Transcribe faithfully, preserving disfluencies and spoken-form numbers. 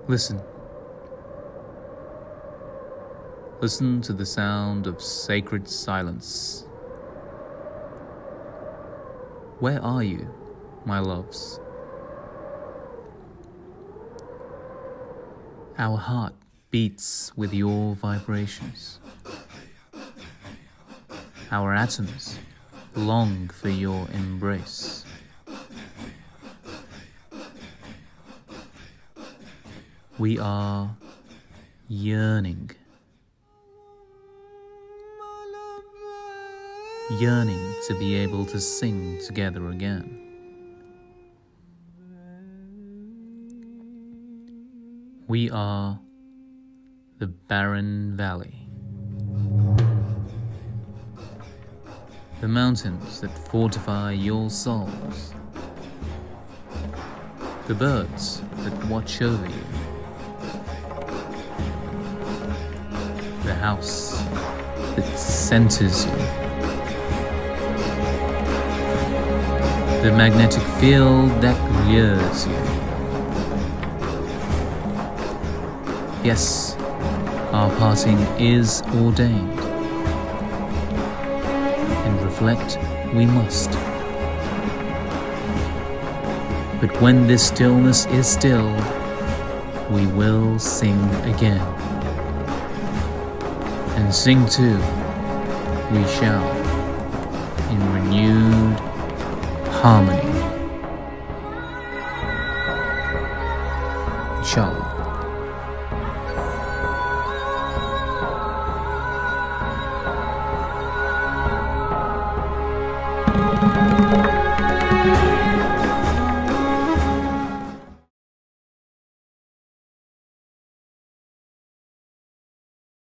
Listen. Listen to the sound of sacred silence. Where are you, my loves? Our heart beats with your vibrations. Our atoms long for your embrace. We are yearning. Yearning to be able to sing together again. We are the barren valley. The mountains that fortify your souls. The birds that watch over you. The house that centers you. The magnetic field that lures you. Yes, our parting is ordained, and reflect we must. But when this stillness is still, we will sing again. And sing too, we shall, in renewed harmony. Inshallah. Thank you.